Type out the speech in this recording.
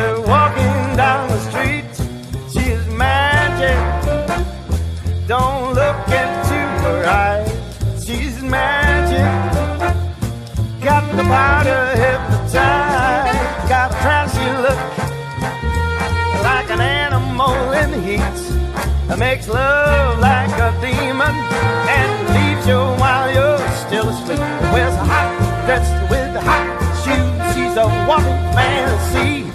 her walking down the street. She's magic. Don't look into her eyes. She's magic. Got the powder hypnotized. Got a trashy look, like an animal in the heat. Makes love like a demon and leaves you while you're still asleep. Wears a hot dress with hot shoes. She's a walking fantasy.